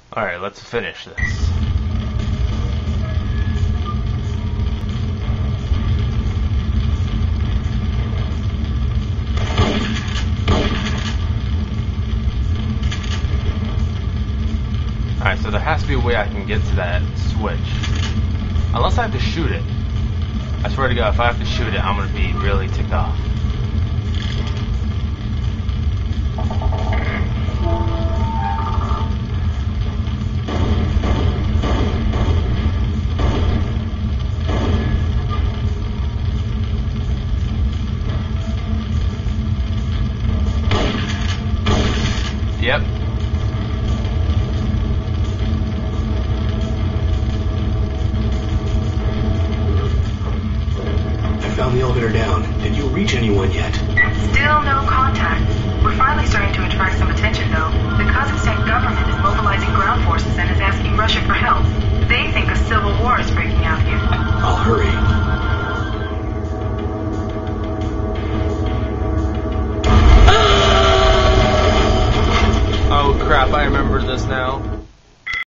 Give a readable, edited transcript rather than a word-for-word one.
Alright, let's finish this. Alright, so there has to be a way I can get to that switch. Unless I have to shoot it. I swear to God, if I have to shoot it, I'm gonna be really ticked off. Yep. I found the elevator down. Did you reach anyone yet? Still no contact. We're finally starting to attract some attention, though. The Kazakhstan government is mobilizing ground forces and is asking Russia for help. They think a civil war is breaking out here. I'll hurry. Oh crap, I remember this now.